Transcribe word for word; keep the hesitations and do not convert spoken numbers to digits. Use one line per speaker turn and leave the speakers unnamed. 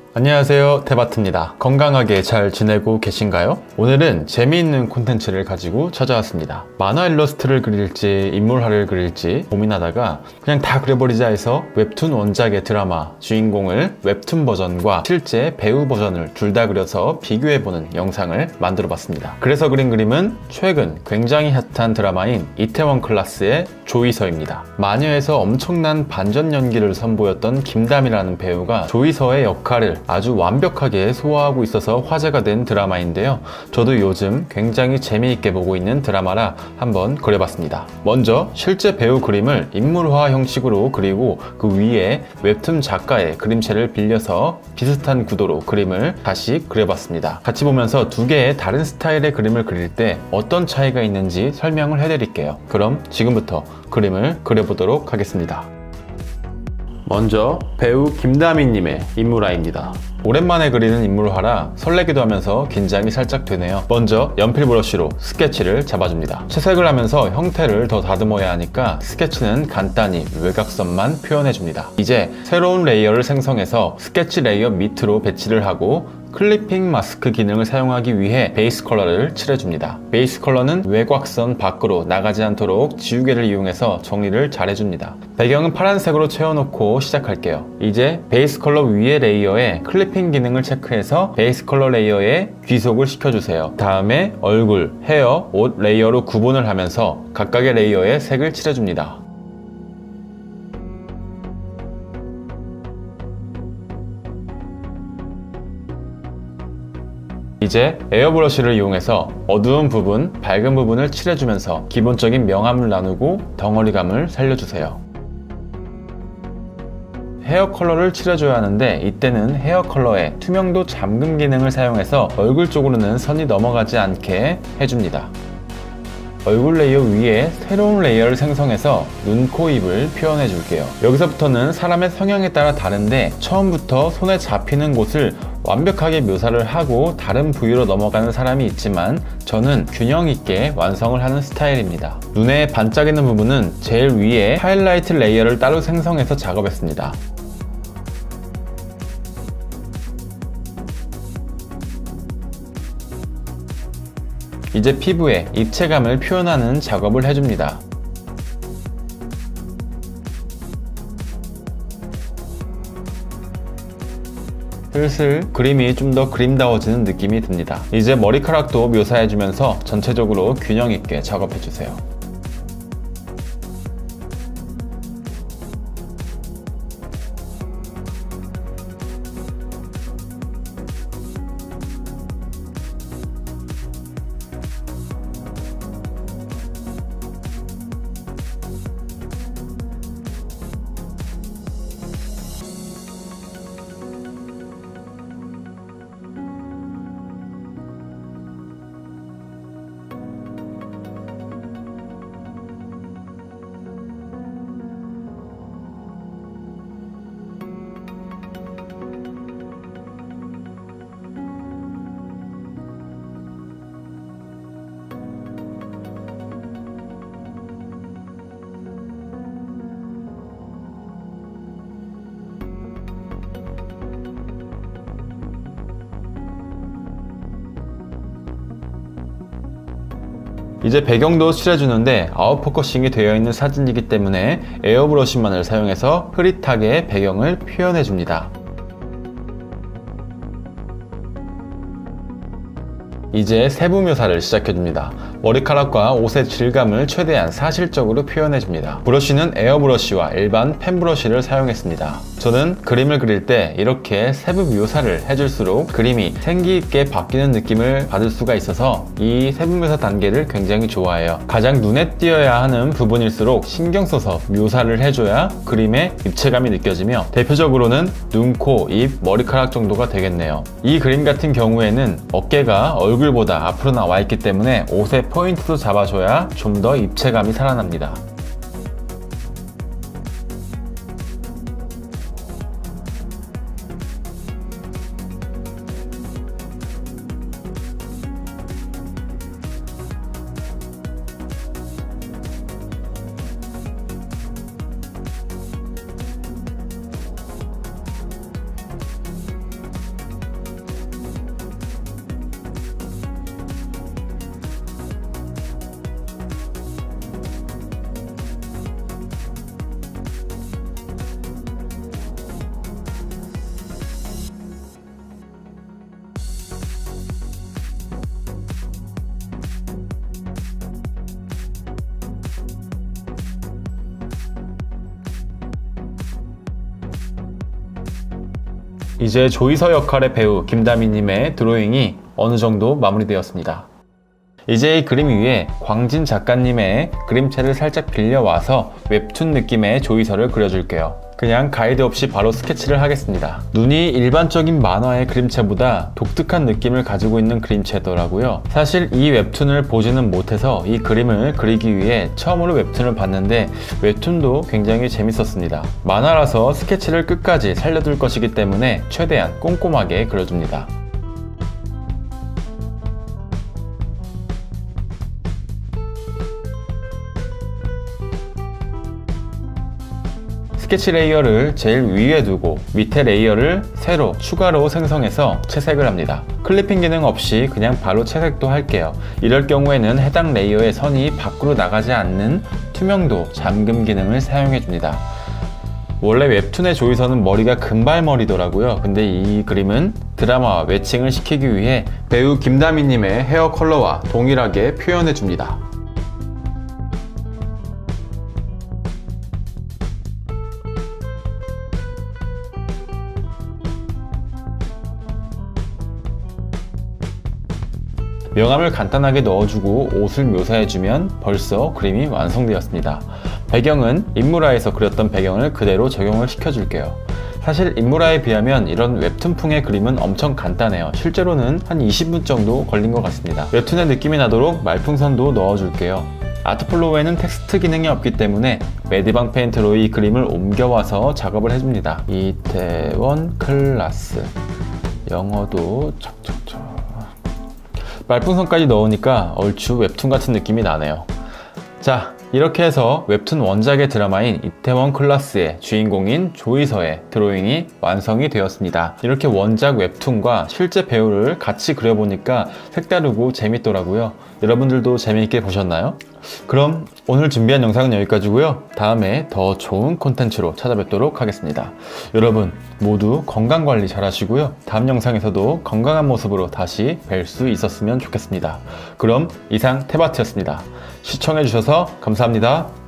안녕하세요, 테바트입니다. 건강하게 잘 지내고 계신가요? 오늘은 재미있는 콘텐츠를 가지고 찾아왔습니다. 만화 일러스트를 그릴지 인물화를 그릴지 고민하다가 그냥 다 그려버리자 해서 웹툰 원작의 드라마 주인공을 웹툰 버전과 실제 배우 버전을 둘 다 그려서 비교해보는 영상을 만들어봤습니다. 그래서 그린 그림은 최근 굉장히 핫한 드라마인 이태원 클라스의 조이서입니다. 마녀에서 엄청난 반전 연기를 선보였던 김다미라는 배우가 조이서의 역할을 아주 완벽하게 소화하고 있어서 화제가 된 드라마인데요. 저도 요즘 굉장히 재미있게 보고 있는 드라마라 한번 그려봤습니다. 먼저 실제 배우 그림을 인물화 형식으로 그리고 그 위에 웹툰 작가의 그림체를 빌려서 비슷한 구도로 그림을 다시 그려봤습니다. 같이 보면서 두 개의 다른 스타일의 그림을 그릴 때 어떤 차이가 있는지 설명을 해드릴게요. 그럼 지금부터 그림을 그려보도록 하겠습니다. 먼저 배우 김다미님의 인물화입니다. 오랜만에 그리는 인물화라 설레기도 하면서 긴장이 살짝 되네요. 먼저 연필 브러쉬로 스케치를 잡아줍니다. 채색을 하면서 형태를 더 다듬어야 하니까 스케치는 간단히 외곽선만 표현해줍니다. 이제 새로운 레이어를 생성해서 스케치 레이어 밑으로 배치를 하고 클리핑 마스크 기능을 사용하기 위해 베이스 컬러를 칠해줍니다. 베이스 컬러는 외곽선 밖으로 나가지 않도록 지우개를 이용해서 정리를 잘 해줍니다. 배경은 파란색으로 채워놓고 시작할게요. 이제 베이스 컬러 위에 레이어에 클리핑 기능을 체크해서 베이스 컬러 레이어에 귀속을 시켜주세요. 다음에 얼굴, 헤어, 옷 레이어로 구분을 하면서 각각의 레이어에 색을 칠해줍니다. 이제 에어브러쉬를 이용해서 어두운 부분, 밝은 부분을 칠해주면서 기본적인 명암을 나누고 덩어리감을 살려주세요. 헤어 컬러를 칠해줘야 하는데 이때는 헤어 컬러에 투명도 잠금 기능을 사용해서 얼굴 쪽으로는 선이 넘어가지 않게 해줍니다. 얼굴 레이어 위에 새로운 레이어를 생성해서 눈, 코, 입을 표현해 줄게요. 여기서부터는 사람의 성향에 따라 다른데 처음부터 손에 잡히는 곳을 완벽하게 묘사를 하고 다른 부위로 넘어가는 사람이 있지만 저는 균형 있게 완성을 하는 스타일입니다. 눈에 반짝이는 부분은 제일 위에 하이라이트 레이어를 따로 생성해서 작업했습니다. 이제 피부에 입체감을 표현하는 작업을 해줍니다. 슬슬 그림이 좀 더 그림다워지는 느낌이 듭니다. 이제 머리카락도 묘사해주면서 전체적으로 균형 있게 작업해주세요. 이제 배경도 칠해주는데 아웃포커싱이 되어 있는 사진이기 때문에 에어브러쉬만을 사용해서 흐릿하게 배경을 표현해줍니다. 이제 세부 묘사를 시작해줍니다. 머리카락과 옷의 질감을 최대한 사실적으로 표현해줍니다. 브러쉬는 에어브러쉬와 일반 펜브러쉬를 사용했습니다. 저는 그림을 그릴 때 이렇게 세부 묘사를 해줄수록 그림이 생기있게 바뀌는 느낌을 받을 수가 있어서 이 세부 묘사 단계를 굉장히 좋아해요. 가장 눈에 띄어야 하는 부분일수록 신경 써서 묘사를 해줘야 그림의 입체감이 느껴지며 대표적으로는 눈, 코, 입, 머리카락 정도가 되겠네요. 이 그림 같은 경우에는 어깨가 얼굴보다 앞으로 나와 있기 때문에 옷의 포인트도 잡아줘야 좀 더 입체감이 살아납니다. 이제 조이서 역할의 배우 김다미님의 드로잉이 어느 정도 마무리되었습니다. 이제 이 그림 위에 광진 작가님의 그림체를 살짝 빌려와서 웹툰 느낌의 조이서를 그려줄게요. 그냥 가이드 없이 바로 스케치를 하겠습니다. 눈이 일반적인 만화의 그림체보다 독특한 느낌을 가지고 있는 그림체더라고요. 사실 이 웹툰을 보지는 못해서 이 그림을 그리기 위해 처음으로 웹툰을 봤는데 웹툰도 굉장히 재밌었습니다. 만화라서 스케치를 끝까지 살려둘 것이기 때문에 최대한 꼼꼼하게 그려줍니다. 스케치 레이어를 제일 위에 두고 밑에 레이어를 새로 추가로 생성해서 채색을 합니다. 클리핑 기능 없이 그냥 바로 채색도 할게요. 이럴 경우에는 해당 레이어의 선이 밖으로 나가지 않는 투명도 잠금 기능을 사용해 줍니다. 원래 웹툰의 조이서는 머리가 금발머리더라고요. 근데 이 그림은 드라마와 매칭을 시키기 위해 배우 김다미님의 헤어 컬러와 동일하게 표현해 줍니다. 명암을 간단하게 넣어주고 옷을 묘사해주면 벌써 그림이 완성되었습니다. 배경은 인물화에서 그렸던 배경을 그대로 적용을 시켜줄게요. 사실 인물화에 비하면 이런 웹툰풍의 그림은 엄청 간단해요. 실제로는 한 이십 분 정도 걸린 것 같습니다. 웹툰의 느낌이 나도록 말풍선도 넣어줄게요. 아트플로우에는 텍스트 기능이 없기 때문에 메디방 페인트로 이 그림을 옮겨와서 작업을 해줍니다. 이태원 클라스 영어도 척척척 말풍선까지 넣으니까 얼추 웹툰 같은 느낌이 나네요. 자, 이렇게 해서 웹툰 원작의 드라마인 이태원 클라스의 주인공인 조이서의 드로잉이 완성이 되었습니다. 이렇게 원작 웹툰과 실제 배우를 같이 그려보니까 색다르고 재밌더라고요. 여러분들도 재미있게 보셨나요? 그럼 오늘 준비한 영상은 여기까지고요. 다음에 더 좋은 콘텐츠로 찾아뵙도록 하겠습니다. 여러분 모두 건강관리 잘 하시고요. 다음 영상에서도 건강한 모습으로 다시 뵐 수 있었으면 좋겠습니다. 그럼 이상 태바트였습니다. 시청해주셔서 감사합니다.